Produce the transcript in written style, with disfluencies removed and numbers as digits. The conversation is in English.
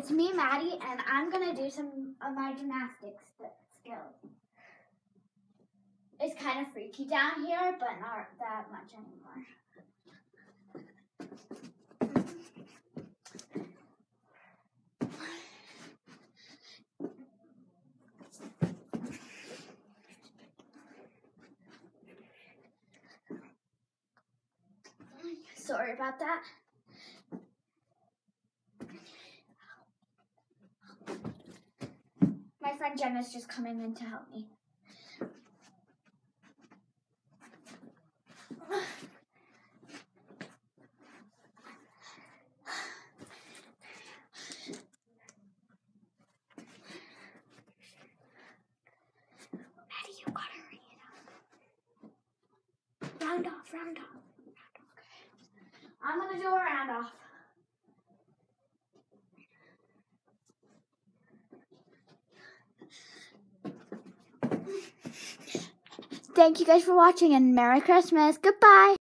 it's me, Maddie, and I'm going to do some of my gymnastics skills. It's kind of freaky down here, but not that much anymore. Sorry about that. My friend Jenna's just coming in to help me. Maddie, you gotta hurry it up. Round off, round off. Okay. I'm gonna do a round off. Thank you guys for watching and Merry Christmas. Goodbye.